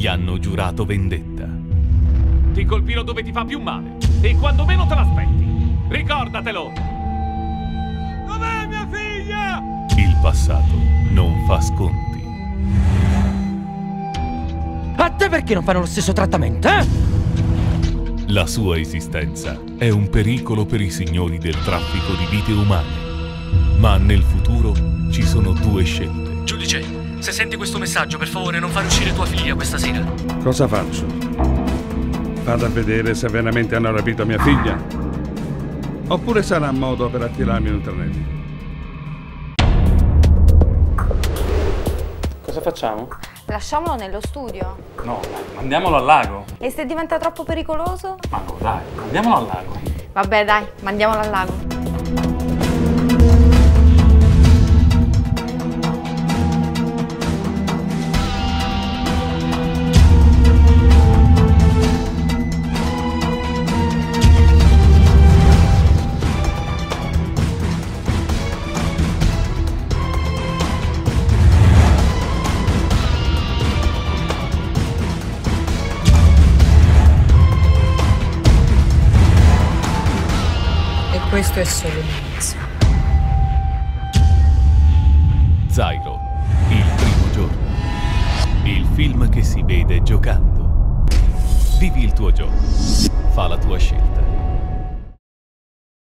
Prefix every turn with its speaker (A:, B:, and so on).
A: gli hanno giurato vendetta.
B: Ti colpirò dove ti fa più male e quando meno te l'aspetti. Ricordatelo! Dov'è mia figlia?
A: Il passato non fa sconti.
C: A te perché non fanno lo stesso trattamento, eh?
A: La sua esistenza è un pericolo per i signori del traffico di vite umane. Ma nel futuro ci sono due scelte.
D: Giudice, se senti questo messaggio, per favore non far uscire tua figlia questa sera.
E: Cosa faccio? Vado a vedere se veramente hanno rapito mia figlia? Oppure sarà un modo per attirarmi in un tranello?
F: Cosa facciamo?
G: Lasciamolo nello studio.
F: No, dai, mandiamolo al lago.
G: E se diventa troppo pericoloso?
F: Ma no, dai, mandiamolo al lago.
G: Vabbè, dai, mandiamolo al lago.
H: E questo è solo l'inizio.
A: Zyro, il primo giorno. Il film che si vede giocando. Vivi il tuo gioco. Fa la tua scelta.